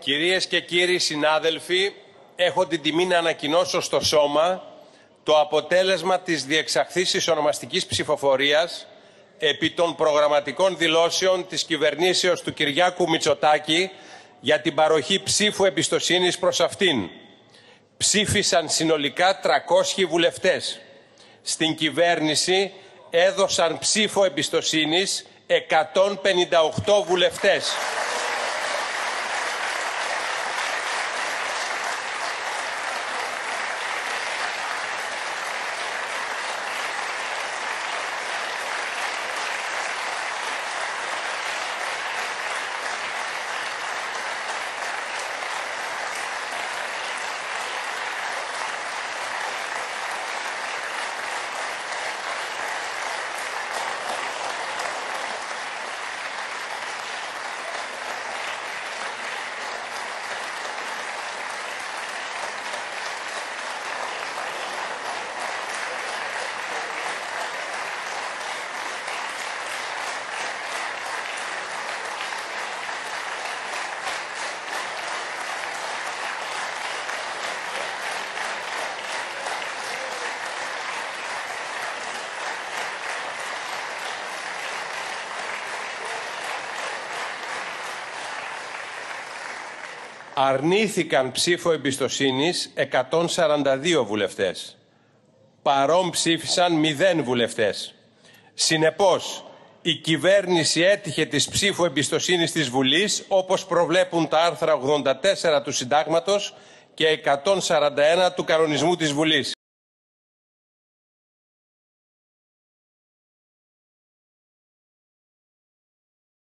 Κυρίες και κύριοι συνάδελφοι, έχω την τιμή να ανακοινώσω στο Σώμα το αποτέλεσμα της διεξαχθήσης ονομαστικής ψηφοφορίας επί των προγραμματικών δηλώσεων της κυβερνήσεως του Κυριάκου Μητσοτάκη για την παροχή ψήφου εμπιστοσύνης προς αυτήν. Ψήφισαν συνολικά 300 βουλευτές. Στην κυβέρνηση έδωσαν ψήφο εμπιστοσύνης 158 βουλευτές. Αρνήθηκαν ψήφο εμπιστοσύνης 142 βουλευτές. Παρών ψήφισαν 0 βουλευτές. Συνεπώς, η κυβέρνηση έτυχε της ψήφου εμπιστοσύνης της Βουλής, όπως προβλέπουν τα άρθρα 84 του Συντάγματος και 141 του Κανονισμού της Βουλής.